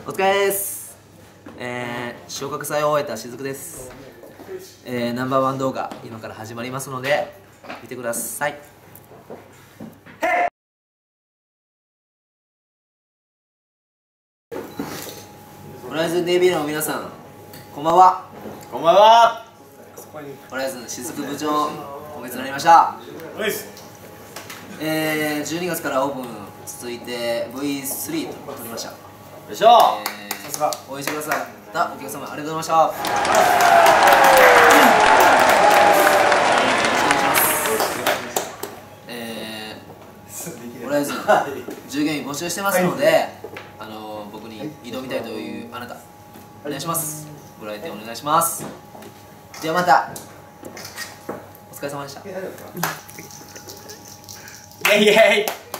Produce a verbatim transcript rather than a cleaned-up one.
お疲れです。えー、昇格祭を終えたしずくです。えー、ナンバーワン動画今から始まりますので見てください。ホライズン ディービー の皆さん、こんばんは。 こんばんは。 ホライズンしずく部長、今月になりました。えー、じゅうにがつからオープン続いて ブイスリー と撮りました。よいしょ。 えー、応援してくださったお客様ありがとうございました。えー、ホライズン従業員募集してますので、あのー、僕に挑みたいというあなた、お願いします。ご来店お願いします。ではまた。お疲れ様でした。 イエイイエイ。